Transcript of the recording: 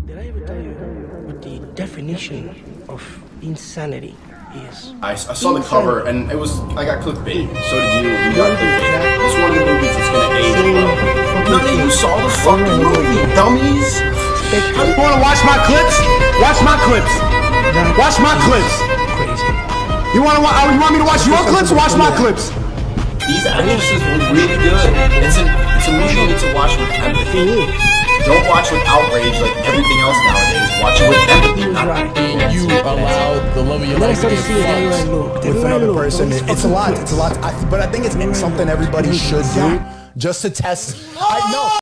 Did I ever tell you what the definition of insanity is? I saw the cover and I got clickbait. So did you. You got clickbait. It's one of the movies that's gonna age well. None of you saw the fucking movie, dummies. You wanna watch my clips? Watch my clips. Watch my clips. Crazy. You want me to watch your clips? Watch my clips. These actresses were really good. It's a movie you need to watch with empathy. Don't watch with outrage like everything else nowadays. Watch it with empathy, not And you allowed the love of your life to get fucked With another person, it's a lot. It's a lot. But I think it's something everybody should do just to test. I know.